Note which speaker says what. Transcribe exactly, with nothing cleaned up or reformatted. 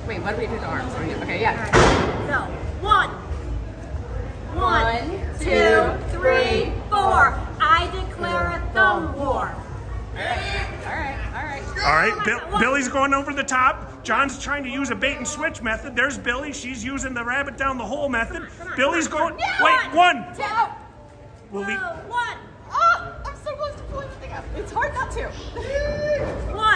Speaker 1: Wait, what do we do to arms? Okay, yeah.
Speaker 2: Right. So, one. One, two, three, four. I declare a thumb war.
Speaker 1: All right, all right, all right.
Speaker 3: All right, Bill, Billy's going over the top. John's trying to use a bait and switch method. There's Billy. She's using the rabbit down the hole method.
Speaker 2: Come on, come on,
Speaker 3: Billy's
Speaker 2: come on,
Speaker 3: going.
Speaker 2: come on.
Speaker 3: Wait, one.
Speaker 1: Two.
Speaker 3: Will we?
Speaker 2: Two, one.
Speaker 1: Oh, I'm so close to pulling the thing up. It's hard not to.
Speaker 2: One.